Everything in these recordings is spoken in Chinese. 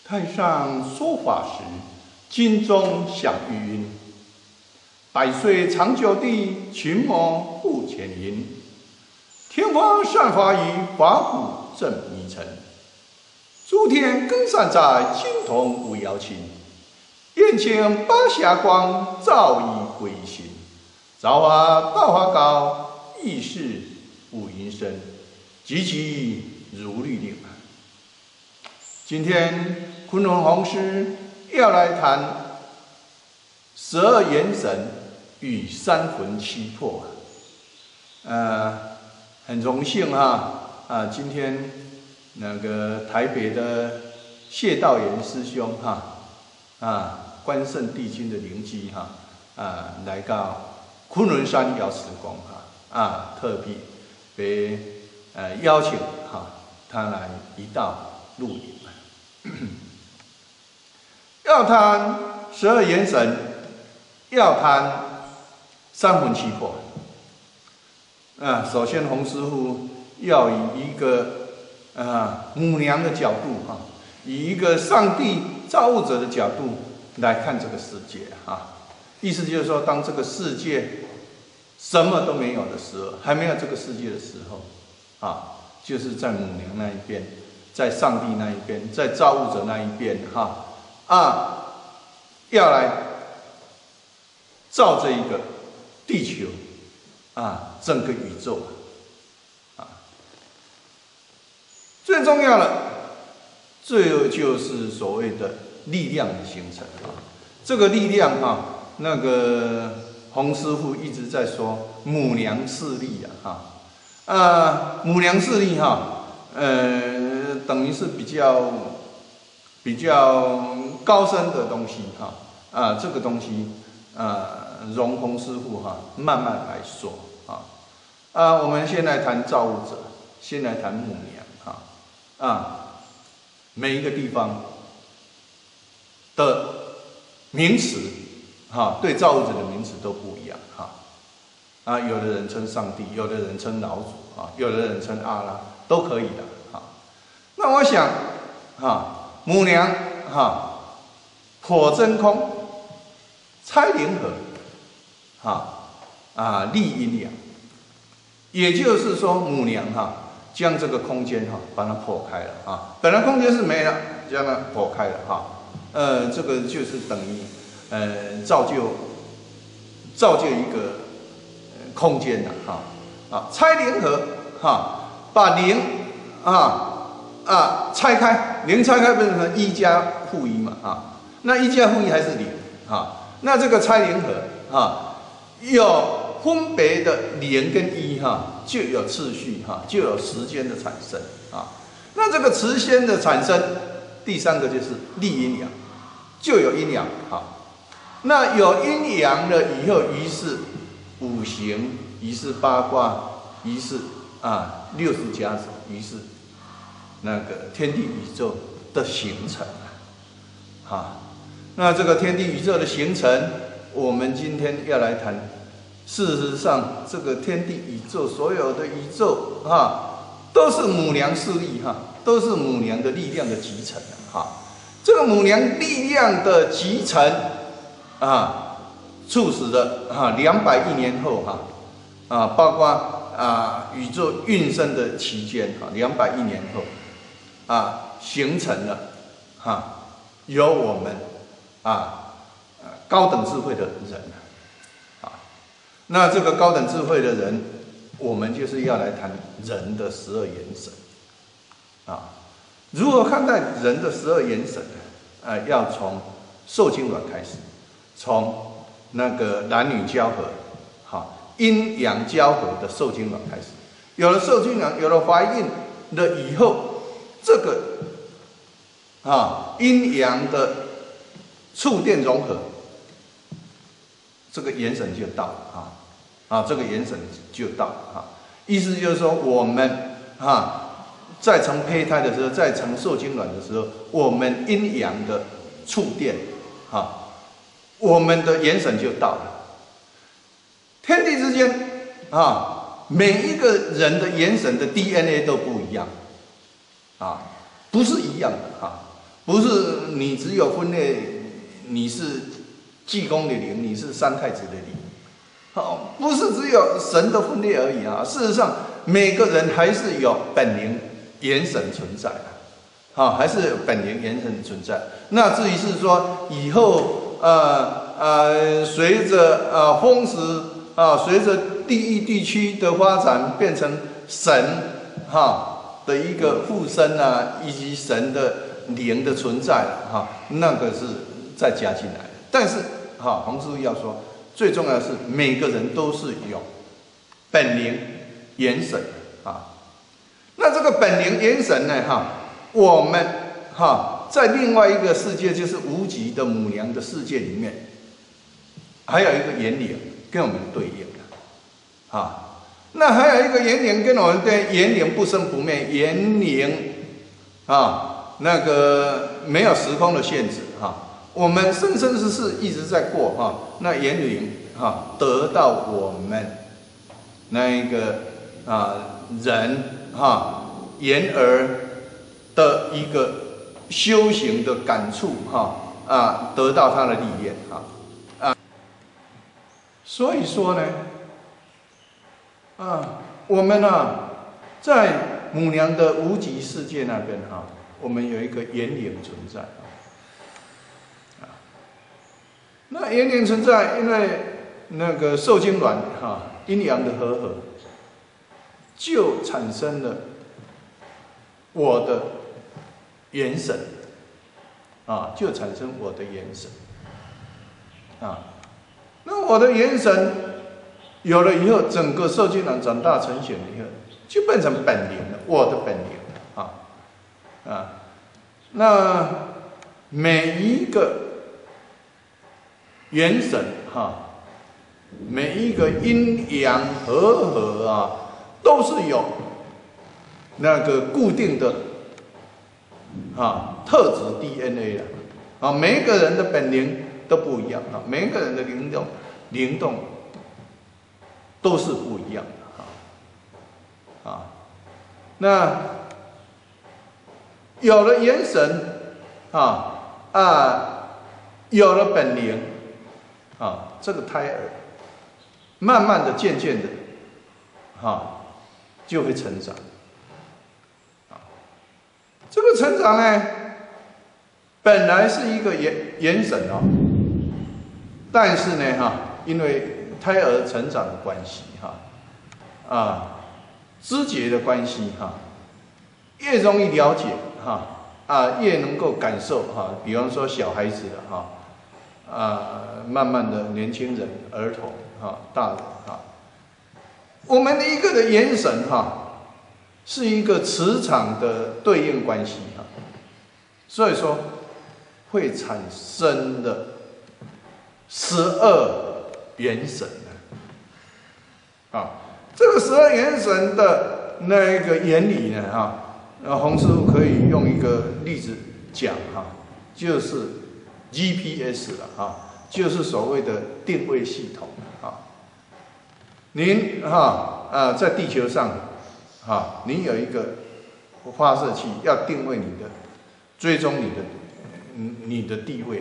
太上说法时，金钟响玉音。百岁长久地，群魔不潜淫。天方善法以法鼓正迷尘。诸天更善在，金铜无妖情。眼前八霞光，照以归心。造化道法高，意识无音声。急急如律令。今天昆仑红师要来谈12元神与三魂七魄很荣幸今天那个台北的谢道元师兄关圣帝君的灵机来到昆仑山瑶池宫特别被邀请他来一道录影。要谈12元神，要谈三魂七魄。首先洪师傅要以一个母娘的角度以一个上帝造物者的角度来看这个世界意思就是说，当这个世界什么都没有的时候，还没有这个世界的时候就是在母娘那一边，在上帝那一边，在造物者那一边要来造这一个地球整个宇宙最重要的，这就是所谓的力量的形成这个力量那个洪师傅一直在说母娘势力母娘势力等于是比较高深的东西这个东西容洪师傅慢慢来说我们先来谈造物者，先来谈母娘每一个地方的名词对造物者的名词都不一样有的人称上帝，有的人称老祖有的人称阿拉，都可以的那我想母娘破真空，拆灵合立阴阳，也就是说母娘将这个空间把它破开了本来空间是没了，将它破开了这个就是等于造就一个空间拆灵合把灵拆开，灵拆开变成一加负一嘛那一加负一还是零那这个拆灵合有分别的零跟一就有次序就有时间的产生那这个时间的产生，第三个就是立阴阳，就有阴阳那有阴阳了以后，于是五行，于是八卦，于是60甲子，于是那个天地宇宙的形成那这个天地宇宙的形成，我们今天要来谈。事实上，这个天地宇宙所有的宇宙都是母娘势力都是母娘的力量的集成这个母娘力量的集成促使了200亿年后包括宇宙运生的期间200亿年后形成了有我们高等智慧的人那这个高等智慧的人，我们就是要来谈人的12元神如何看待人的12元神要从受精卵开始，从那个男女交合阴阳交合的受精卵开始，有了受精卵，有了怀孕了以后，这个阴阳的触电融合，这个元神就到了这个元神就到了意思就是说，我们在成胚胎的时候，在成受精卵的时候，我们阴阳的触电我们的元神就到了。天地之间每一个人的元神的 DNA 都不一样不是一样的不是你只有分裂，你是济公的灵，你是三太子的灵，好，不是只有神的分裂而已啊。事实上，每个人还是有本灵元神存在的，好，还是有本灵元神存在。那至于是说以后随着风时随着地域地区的发展，变成神的一个附身以及神的灵的存在那个是再加进来的。但是洪师傅要说，最重要的是每个人都是有本灵元神那这个本灵元神呢我们在另外一个世界，就是无极的母娘的世界里面，还有一个元灵跟我们对应的那还有一个元灵跟我们对元灵不生不灭，元灵那个没有时空的限制我们生生世世一直在过那元灵得到我们那一个人言而的一个修行的感触得到他的历练所以说呢我们在母娘的无极世界那边我们有一个元灵存在那元灵存在，因为那个受精卵阴阳的和合，就产生了我的元神就产生我的元神那我的元神有了以后，整个受精卵长大成型以后，就变成本灵了，我的本灵那每一个元神每一个阴阳和合都是有那个固定的特质 DNA 的每一个人的本灵都不一样每一个人的灵动都是不一样的那有了元神有了本灵这个胎儿慢慢的、渐渐的就会成长这个成长呢，本来是一个元神但是呢因为胎儿成长的关系知觉的关系越容易了解越能够感受比方说小孩子慢慢的年轻人、儿童大人我们的一个的元神是一个磁场的对应关系所以说会产生的12元神这个12元神的那个原理呢洪师傅可以用一个例子讲就是 GPS 了就是所谓的定位系统您在地球上您有一个发射器，要定位你的、追踪你的地位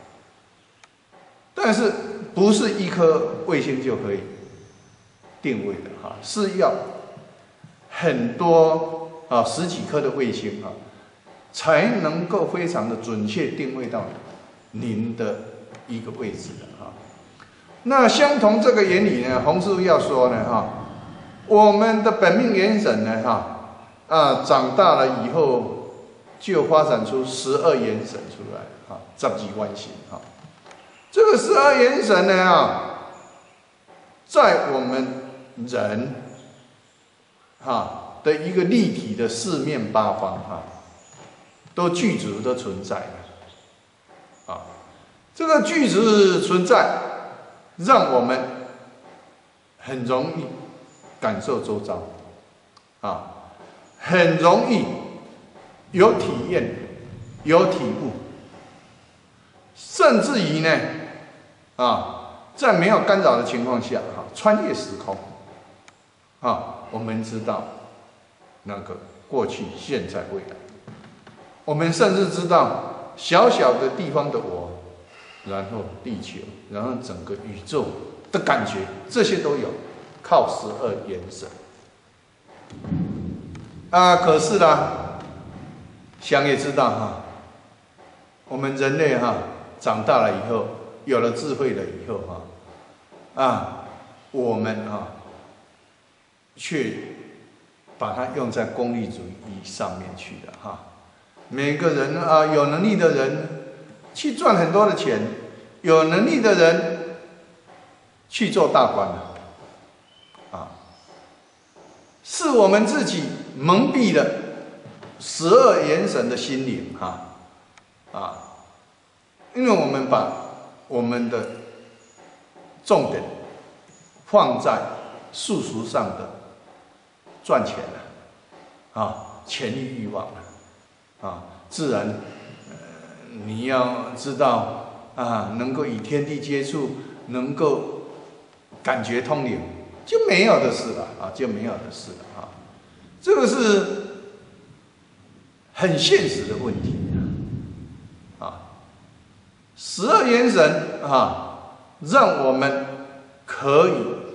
但是不是一颗卫星就可以定位的是要很多10几颗的卫星才能够非常的准确定位到您的一个位置的那相同这个原理呢，洪师傅要说呢我们的本命元神呢长大了以后就发展出12元神出来10几万星这个12元神呢在我们人的一个立体的四面八方都具足的存在这个具足存在，让我们很容易感受周遭很容易有体验、有体悟，甚至于呢在没有干扰的情况下穿越时空我们知道那个过去、现在、未来我们甚至知道小小的地方的我，然后地球，然后整个宇宙的感觉，这些都有，靠12元神。可是啦，想也知道哈，我们人类哈长大了以后，有了智慧了以后哈，我们却把它用在功利主义上面去了哈。每个人有能力的人去赚很多的钱，有能力的人去做大官了，是我们自己蒙蔽了12元神的心灵因为我们把我们的重点放在世俗上的赚钱权力欲望自然你要知道能够与天地接触，能够感觉通灵，就没有的事了就没有的事了这个是很现实的问题12元神让我们可以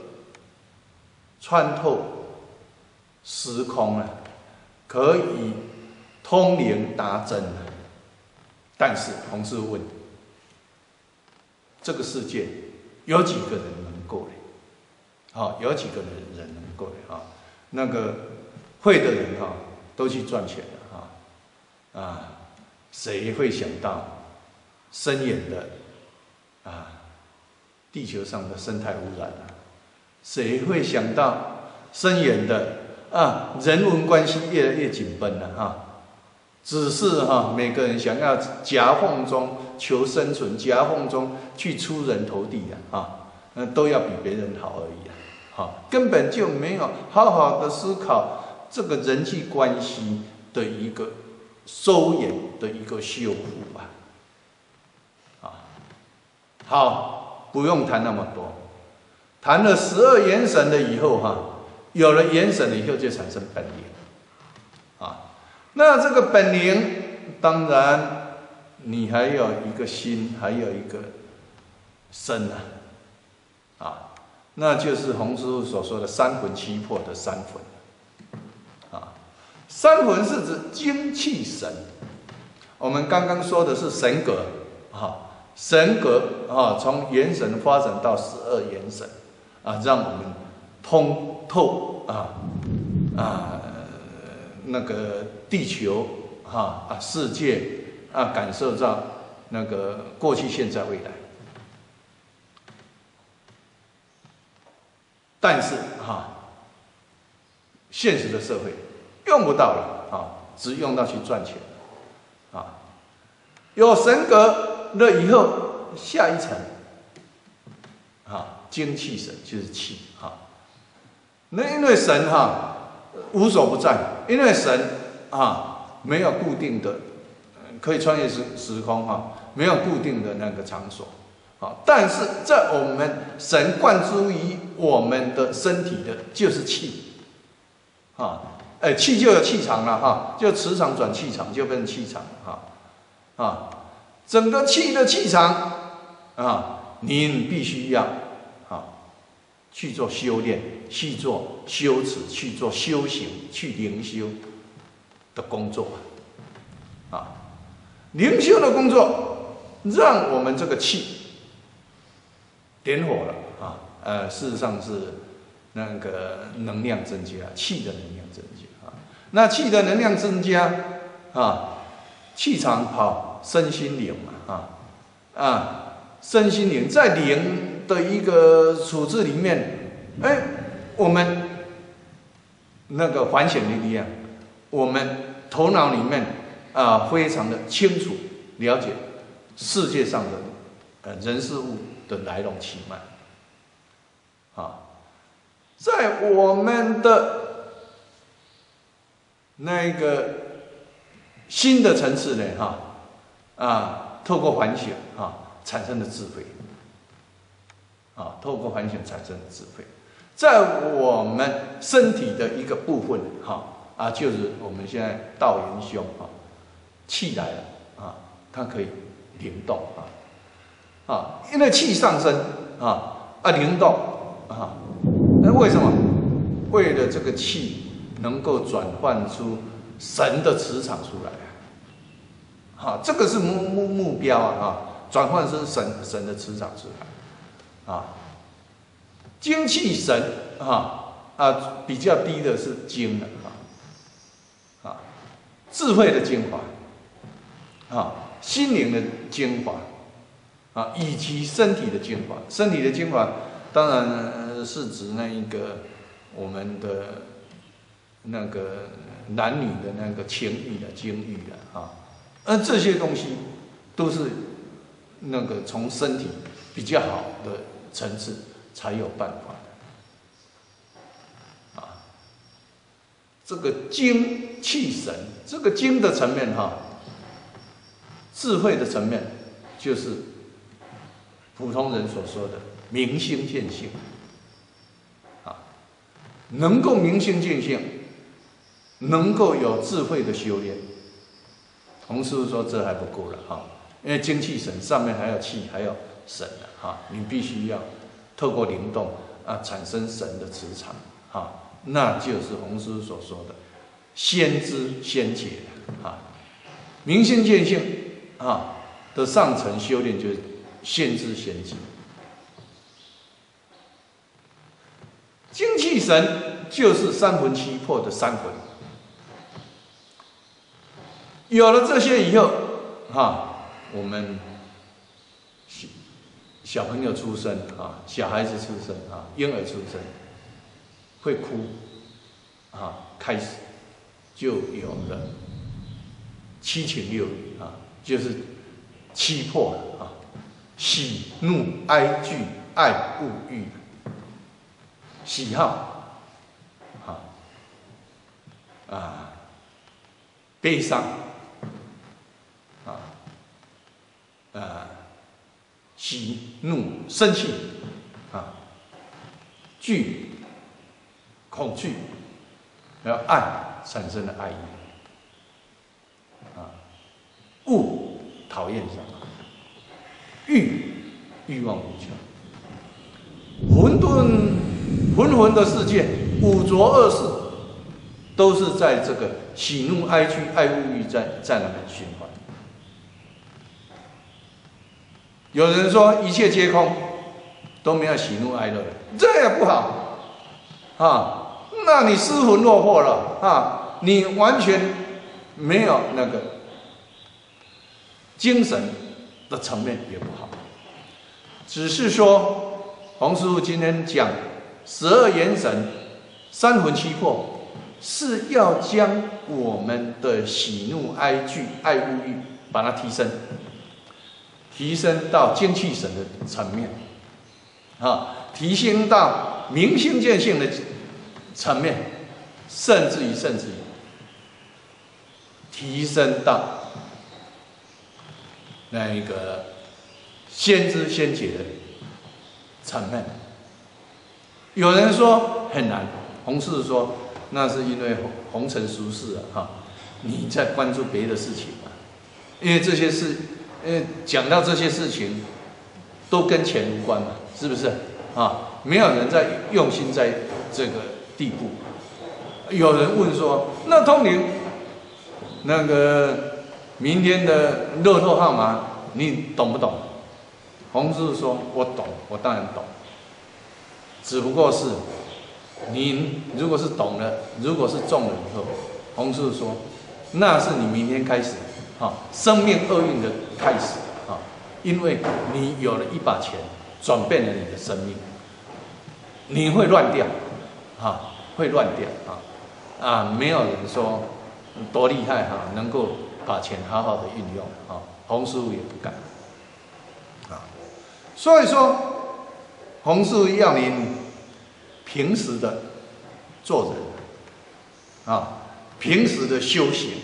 穿透时空可以通灵达真但是同时问，这个世界有几个人能够有几个人能够那个会的人都去赚钱了谁会想到深远的地球上的生态污染谁会想到深远的人文关系越来越紧绷了只是每个人想要夹缝中求生存，夹缝中去出人头地都要比别人好而已根本就没有好好的思考这个人际关系的一个收敛的一个修复好，不用谈那么多，谈了12元神了以后有了元神了以后就产生本灵那这个本灵当然你还有一个心，还有一个身那就是洪师父所说的3魂7魄的3魂3魂是指精气神，我们刚刚说的是神格神格从元神发展到12元神让我们通透那个地球世界感受到那个过去、现在、未来。但是现实的社会用不到了只用到去赚钱有神格了以后，下一层精气神就是气那因为神无所不在，因为神没有固定的可以穿越时空没有固定的那个场所但是在我们神灌注于我们的身体的就是气气就有气场了就磁场转气场就变成气场整个气的气场你必须要去做修炼，去做修持，去做修行，去灵修的工作灵修的工作让我们这个气点火了事实上是那个能量增加，气的能量增加那气的能量增加气场跑身心灵身心灵在灵的一个处置里面，我们那个反省的力量，我们头脑里面非常的清楚了解世界上的人事物的来龙去脉在我们的那个新的层次呢透过反省产生的智慧透过反省产生的智慧，在我们身体的一个部分就是我们现在道元兄气来了啊，它可以灵动因为气上升灵动那为什么？为了这个气能够转换出神的磁场出来这个是目标转换成神的磁场出来精气神比较低的是精了智慧的精华心灵的精华以及身体的精华。身体的精华当然是指那一个我们的那个男女的那个情欲的精欲的这些东西都是那个从身体比较好的层次才有办法的这个精气神，这个精的层面智慧的层面就是普通人所说的明心见性能够明心见性，能够有智慧的修炼。洪师傅说这还不够了因为精气神上面还有气，还有神你必须要透过灵动产生神的磁场那就是洪师傅所说的先知先觉明心见性的上层修炼就是先知先觉。精气神就是三魂七魄的三魂，有了这些以后我们小朋友出生小孩子出生婴儿出生会哭开始就有了七情六欲就是七魄了喜怒哀惧爱恶欲，喜好悲伤喜怒生气惧恐惧，然后爱产生了爱意恶讨厌什么，欲望无穷，混沌的世界，五浊恶世，都是在这个喜怒哀惧爱恶欲在那边循环。有人说一切皆空，都没有喜怒哀乐，这也不好那你失魂落魄了你完全没有那个精神的层面也不好。只是说洪师傅今天讲12元神三魂七魄，是要将我们的喜怒哀惧爱恶欲把它提升到精气神的层面提升到明心见性的层面，甚至于提升到那一个先知先觉的层面。有人说很难，洪师傅说那是因为红尘俗世你在关注别的事情因为这些事，讲到这些事情都跟钱无关嘛，是不是没有人在用心在这个地步。有人问说，那通灵那个明天的乐透号码你懂不懂？洪师傅说我懂，我当然懂，只不过是您如果是懂了，如果是中了以后，洪师傅说那是你明天开始生命厄运的开始因为你有了一把钱转变了你的生命，你会乱掉会乱掉没有人说多厉害能够把钱好好的运用洪师傅也不敢所以说洪师傅要您平时的做人平时的修行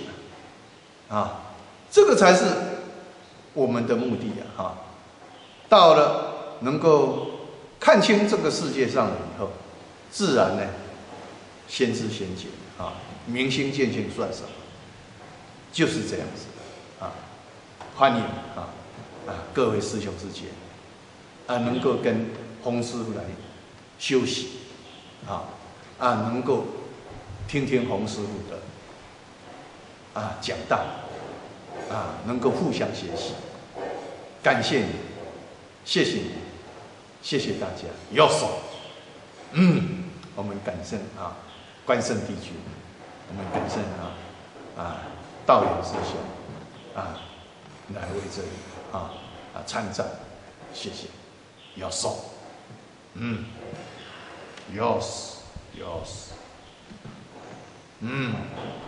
这个才是我们的目的到了能够看清这个世界上了以后，自然呢先知先觉明心见性算什么？就是这样子啊，欢迎各位师兄师姐能够跟洪师傅来休息能够听听洪师傅的讲道能够互相学习，感谢你，谢谢你，谢谢大家，要手，我们感谢关圣帝君，我们感谢道远师兄来为这里参赞，谢谢，要手，yes，